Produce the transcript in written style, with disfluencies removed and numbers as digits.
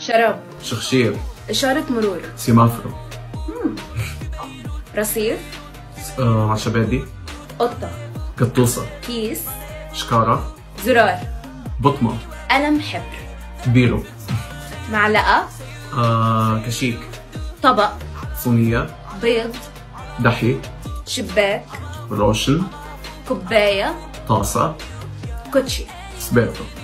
شراب. شخشير. إشارة مرور. سيمافرو. رصيف. عشبادي. قطة. قطوسة. كيس. شكارة. زرار. بطمة. قلم حبر. بيرو. معلقة. كشيك. طبق. صينية. بيض. دحي. شباك. روشن. كوباية. طاسة. كوتشي. سبيرتو.